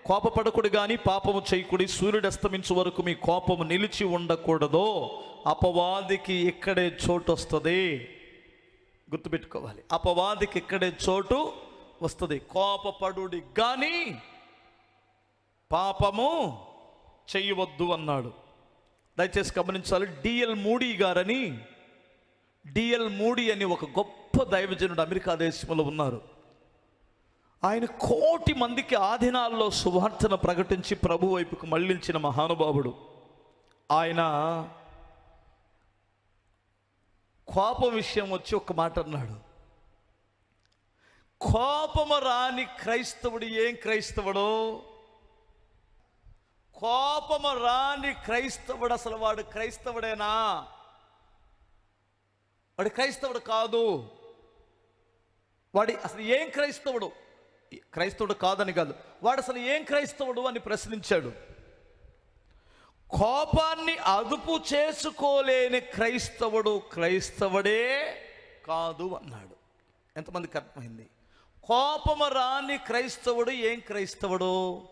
కోపపడకుడు గాని పాపము చేయకుడి, సూర్యుడు అస్తమించు వరకు మీ కోపము నిలిచి ఉండకూడదు. అపవాదికి ఇక్కడే చోటు వస్తుంది. గుర్తుపెట్టుకోవాలి, అపవాదికి ఇక్కడే చోటు వస్తుంది. కోపపడుడి కానీ పాపము చెయ్యవద్దు అన్నాడు. దయచేసి గమనించాలి. డిఎల్ మూడీ అని ఒక గొప్ప దైవజనుడు అమెరికా దేశంలో ఉన్నారు. ఆయన 1,000,000 మందికి ఆ దినాల్లో సువార్తను ప్రకటించి ప్రభు వైపుకు మళ్ళించిన మహానుభావుడు. ఆయన కోపం విషయం వచ్చి ఒక మాట అన్నాడు. కోపము రాని క్రైస్తవుడు ఏం క్రైస్తవుడో, కోపము రాని క్రైస్తవుడు అసలు వాడు క్రైస్తవుడేనా? వాడు క్రైస్తవుడు కాదు. వాడి అసలు ఏం క్రైస్తవుడు? క్రైస్తవుడు కాదని కాదు, వాడు అసలు ఏం క్రైస్తవుడు అని ప్రశ్నించాడు. కోపాన్ని అదుపు చేసుకోలేని క్రైస్తవుడు క్రైస్తవుడే కాదు అన్నాడు. ఎంతమందికి అర్థమైంది? కోపము రాని క్రైస్తవుడు ఏం క్రైస్తవుడు?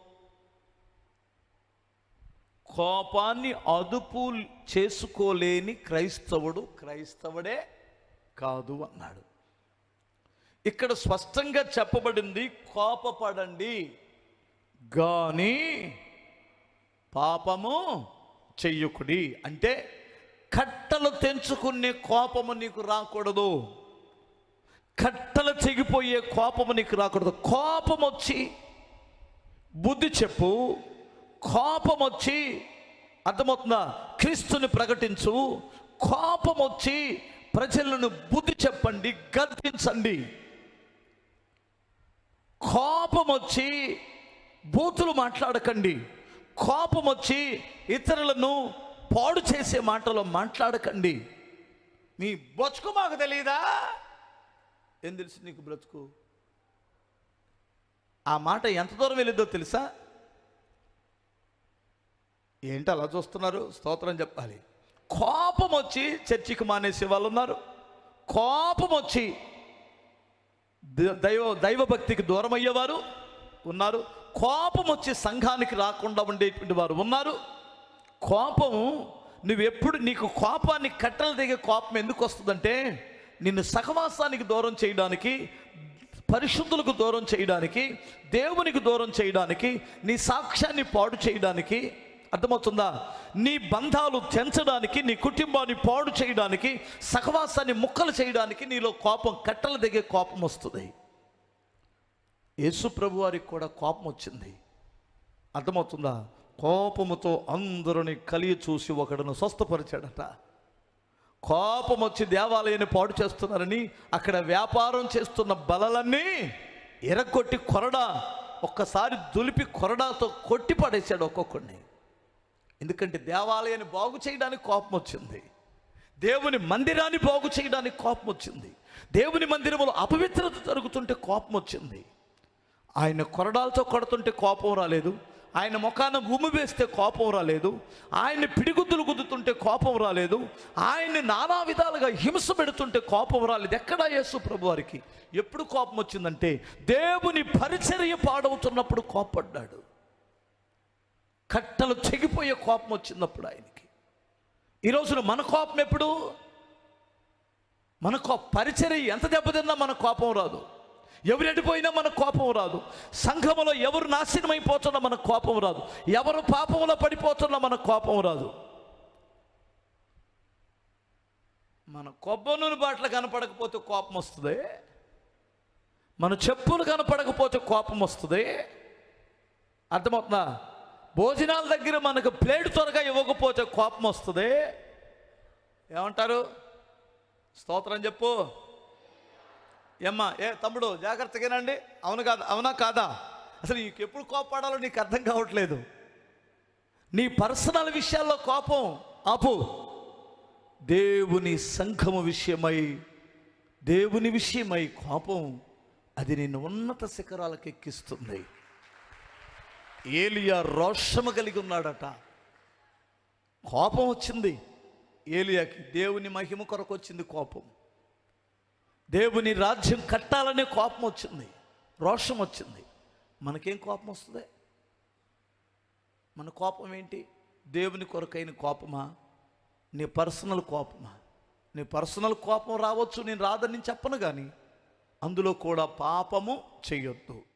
కోపాన్ని అదుపు చేసుకోలేని క్రైస్తవుడు క్రైస్తవుడే కాదు అన్నాడు. ఇక్కడ స్పష్టంగా చెప్పబడింది, కోపపడండి కానీ పాపము చెయ్యకుడి. అంటే కట్టలు తెంచుకునే కోపము నీకు రాకూడదు, కట్టలు తెగిపోయే కోపము నీకు రాకూడదు. కోపం వచ్చి బుద్ధి చెప్పు, కోపం వచ్చి అర్థమవుతుందా క్రీస్తుని ప్రకటించు, కోపం వచ్చి ప్రజలను బుద్ధి చెప్పండి, గద్దించండి. కోపం వచ్చి బూతులు మాట్లాడకండి, కోపం వచ్చి ఇతరులను పాడు చేసే మాటలు మాట్లాడకండి. మీ బ్రతుకు మాకు తెలియదా? ఏం తెలుసు నీకు బ్రతుకు? ఆ మాట ఎంత దూరం వెళ్ళిద్దో తెలుసా? ఏంటి అలా చూస్తున్నారు? స్తోత్రం చెప్పాలి. కోపం వచ్చి చర్చికి మానేసే వాళ్ళు ఉన్నారు, కోపం వచ్చి దైవభక్తికి దూరం అయ్యేవారు ఉన్నారు, కోపం వచ్చి సంఘానికి రాకుండా ఉండేటువంటి వారు ఉన్నారు. కోపం నువ్వెప్పుడు, నీకు కోపాన్ని కట్టలు దిగే కోపం ఎందుకు వస్తుందంటే నిన్ను సహవాసానికి దూరం చేయడానికి, పరిశుద్ధులకు దూరం చేయడానికి, దేవునికి దూరం చేయడానికి, నీ సాక్ష్యాన్ని పాడు చేయడానికి. అర్థమవుతుందా? నీ బంధాలు తెంచడానికి, నీ కుటుంబాన్ని పాడు చేయడానికి, సహవాసాన్ని ముక్కలు చేయడానికి నీలో కోపం, కట్టలు దిగే కోపం వస్తుంది. యేసు ప్రభు వారికి కూడా కోపం వచ్చింది. అర్థమవుతుందా? కోపముతో అందరిని కలిగి చూసి ఒకడును స్వస్థపరిచాడట. కోపం వచ్చి దేవాలయాన్ని పాడు చేస్తున్నారని అక్కడ వ్యాపారం చేస్తున్న బలలన్నీ ఎరగొట్టి కొరడా ఒక్కసారి దులిపి కొరడాతో కొట్టి పడేశాడు ఒక్కొక్కడిని. ఎందుకంటే దేవాలయాన్ని బాగు చేయడానికి కోపం వచ్చింది, దేవుని మందిరాన్ని బాగు చేయడానికి కోపం వచ్చింది, దేవుని మందిరంలో అపవిత్రత జరుగుతుంటే కోపం వచ్చింది. ఆయన కొరడాలతో కొడుతుంటే కోపం రాలేదు, ఆయన ముఖాన ఉమ్మి వేస్తే కోపం రాలేదు, ఆయన్ని పిడిగుద్దులు గుద్దుతుంటే కోపం రాలేదు, ఆయన్ని నానా విధాలుగా హింస పెడుతుంటే కోపం రాలేదు. ఎక్కడా యేసు ప్రభు వారికి ఎప్పుడు కోపం వచ్చిందంటే దేవుని పరిచర్య పాడవుతున్నప్పుడు కోపడ్డాడు. కట్టలు తెగిపోయే కోపం వచ్చినప్పుడు ఆయనకి. ఈ రోజున మన కోపం ఎప్పుడు? మన పరిచర్య ఎంత దెబ్బతిన్నా మన కోపం రాదు, ఎవరు ఎడిపోయినా మన కోపం రాదు, సంఘములో ఎవరు నాశనం అయిపోతున్నా మన కోపం రాదు, ఎవరు పాపంలో పడిపోతున్నా మన కోపం రాదు. మన కొబ్బరి నూనె బాటలు కనపడకపోతే కోపం వస్తుంది, మన చెప్పులు కనపడకపోతే కోపం వస్తుంది. అర్థమవుతుందా? భోజనాల దగ్గర మనకు ప్లేట్ త్వరగా ఇవ్వకపోతే కోపం వస్తుంది. ఏమంటారు? స్తోత్రం చెప్పు. ఏమ్మా, ఏ తమ్ముడు జాగ్రత్తగానండి, అవును కాదా? అవునా కాదా? అసలు నీకు ఎప్పుడు కోపడాలో నీకు అర్థం కావట్లేదు. నీ పర్సనల్ విషయాల్లో కోపం ఆపు. దేవుని సంఘము విషయమై, దేవుని విషయమై కోపం అది నిన్ను ఉన్నత శిఖరాలకు ఎక్కిస్తుంది. ఏలియా రోషము కలిగి ఉన్నాడట, కోపం వచ్చింది ఏలియాకి. దేవుని మహిమ కొరకు వచ్చింది కోపం, దేవుని రాజ్యం కట్టాలనే కోపం వచ్చింది, రోషం వచ్చింది. మనకేం కోపం వస్తుంది? మన కోపం ఏంటి? దేవుని కొరకైన కోపమా? నీ పర్సనల్ కోపమా? నీ పర్సనల్ కోపం రావచ్చు, నేను రాదని చెప్పను, కానీ అందులో కూడా పాపము చెయ్యొద్దు.